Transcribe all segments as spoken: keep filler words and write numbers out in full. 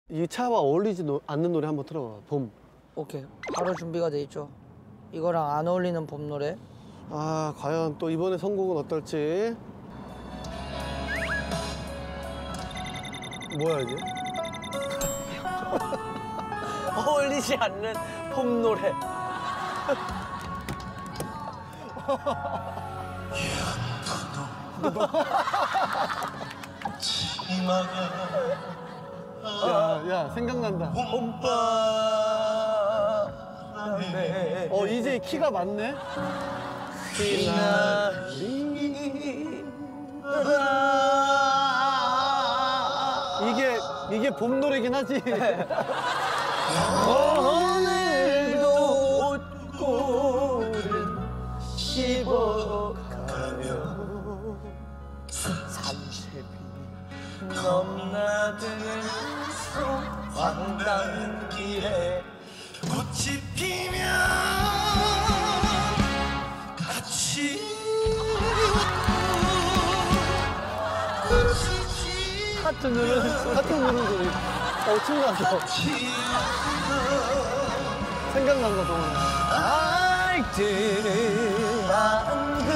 이 차와 어울리지 노, 않는 노래 한번 틀어봐. 봄. 오케이. 바로 준비가 돼 있죠. 이거랑 안 어울리는 봄 노래. 아, 과연 또 이번에 선곡은 어떨지. 뭐야 이게? 어울리지 않는 봄 노래. 야, 야, 생각난다. 봄바람에 어, 이제 키가 맞네? 이게, 이게 봄 노래긴 하지. 오늘도 옷골은 씹어가며 삼십이 넘나드는 황단길에 꽃이 피면 같이 하트 누르는, 하트 누르는 소리. 어, 춤나서. 생각난다, 동훈아. 알뜰한 그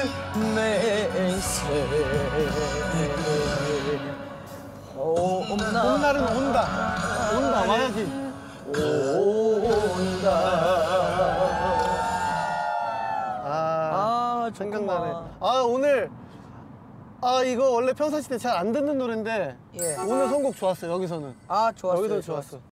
매세 봄날 봄날은 온다. 온다, 와야지. 온다. 아, 아, 생각나네. 좋구만. 아, 오늘. 아, 이거 원래 평상시 때 잘 안 듣는 노래인데. 예. 오늘 선곡 좋았어, 여기서는. 아, 좋았어요. 여기서 좋았어. 좋았어.